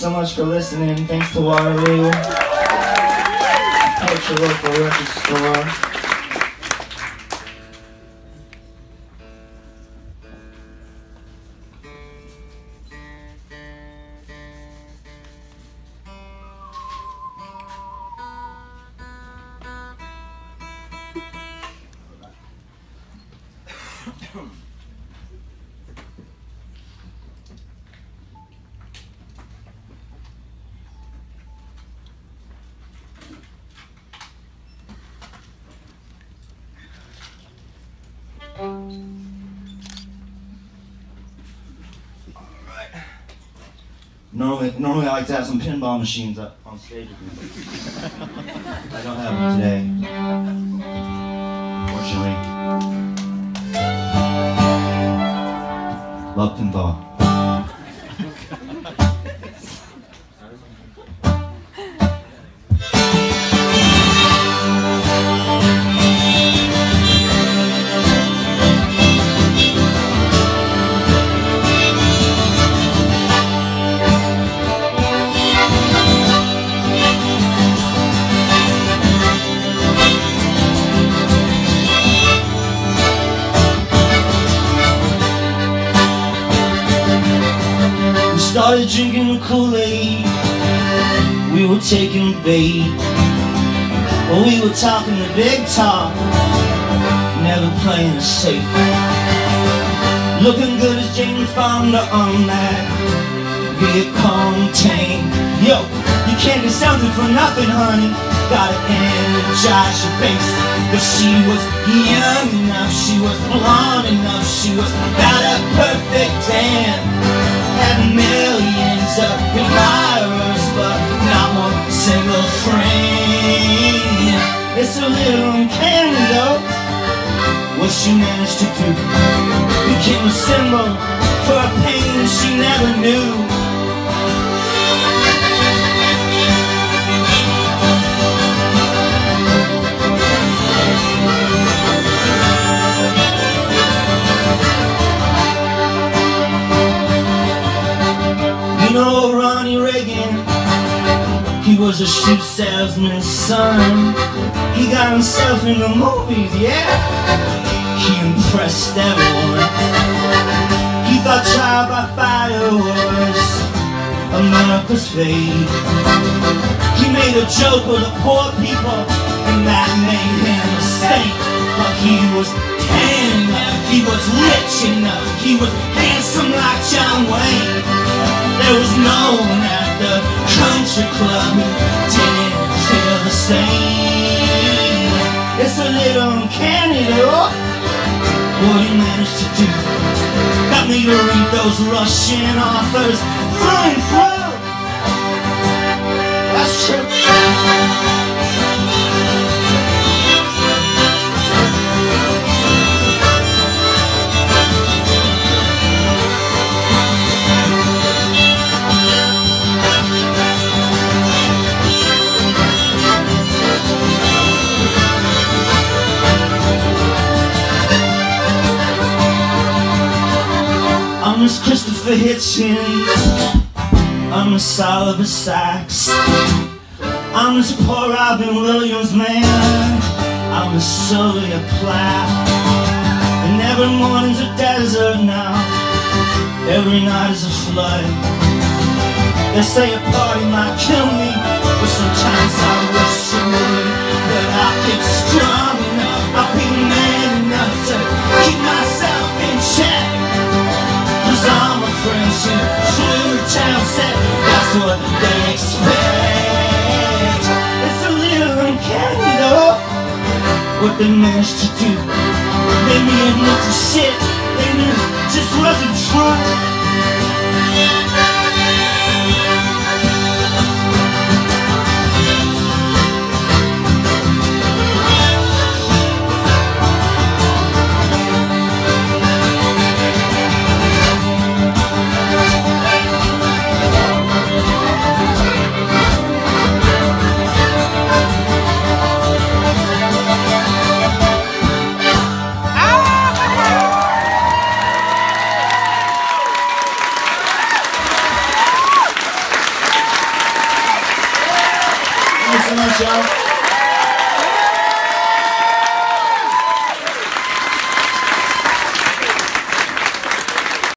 so much for listening. Thanks to Waterloo. Support your local record store. Normally I like to have some pinball machines up on stage with me. I don't have them today, unfortunately. Love pinball. Started drinking the Kool-Aid. We were taking bait. Well, we were talking the big talk, never playing it safe. Looking good as Jane Fonda on that Viet Cong tank. Yo, you can't get something for nothing, honey. Gotta energize your base. But she was young enough, she was blonde enough, she was about a perfect tan. Had millions of admirers, but not one single friend. It's a little uncanny though, what she managed to do. Became a symbol for a pain she never knew. You know Ronnie Reagan, he was a shoe salesman's son. He got himself in the movies, yeah. He impressed everyone. He thought trial by fire was America's fate. He made a joke of the poor people, and that made him a saint. But he was tan enough, he was rich enough, he was handsome like John Wayne. There was no one at the country club who didn't feel the same. It's a little uncanny though, what he managed to do. Got me to read those Russian authors through and through. That's true. I'm Miss Christopher Hitchens, I'm Miss Oliver Sacks, I'm Miss poor Robin Williams, man, I'm Miss Sylvia Plath. And every morning's a desert now, every night is a flood. They say a party might kill me, but sometimes I wish it would. But I'll get strong enough, I'll be man enough to keep myself in check. I'm a French who flew to town set, that's what they expect. It's a little uncanny though, what they managed to do. Made me admit to shit they knew just wasn't true. so much, y'all.